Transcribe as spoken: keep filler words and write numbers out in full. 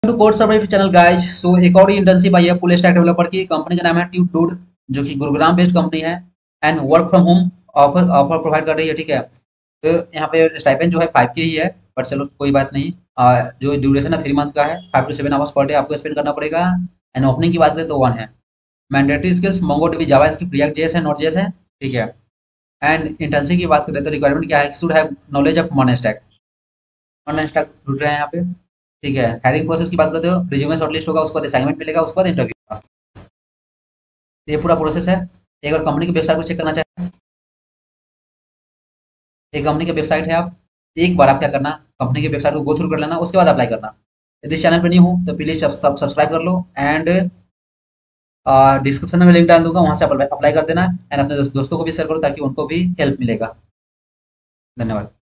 To code survive channel guys. So एक और internship आई है फुल स्टैक डेवलपर की। कंपनी का नाम है ट्यूब डूड, जो कि गुरुग्राम बेस्ड कंपनी है and work from home offer offer provide कर रही है। ठीक है, तो यहाँ पे स्टाइपेंड जो है फाइव के ही है, बट चलो कोई बात नहीं। आ, जो ड्यूरेशन है थ्री मंथ का है, five to seven hours per day आपको स्पेंड करना पड़ेगा। एंड ओपनिंग की बात करें तो वन है। Mandatory skills Mongo DB JavaScript React JS है, नोट जेएस है। ठीक है, एंड इंटर्नशिप की बात करें तो रिक्वायरमेंट क्या है, शुड हैव नॉलेज ऑफ मॉन स्टैक। मॉन स्टैक ढूंढ रहे हैं यहाँ पे। ठीक है, हायरिंग प्रोसेस की बात करते हो, रिज्यूमे शॉर्टलिस्ट होगा, उसके बाद असाइनमेंट मिलेगा, उसके बाद इंटरव्यू होगा। ये पूरा प्रोसेस है। एक बार कंपनी की वेबसाइट को चेक करना चाहें, एक कंपनी की वेबसाइट है। आप एक बार आप क्या करना, कंपनी की वेबसाइट को गो थ्रू कर लेना, उसके बाद अप्लाई करना। यदि इस चैनल पर नहीं हो तो प्लीज सब सब्सक्राइब कर लो एंड डिस्क्रिप्शन में लिंक डाल दूंगा, वहां से अप्लाई कर देना। एंड अपने दोस्तों को भी शेयर करो ताकि उनको भी हेल्प मिलेगा। धन्यवाद।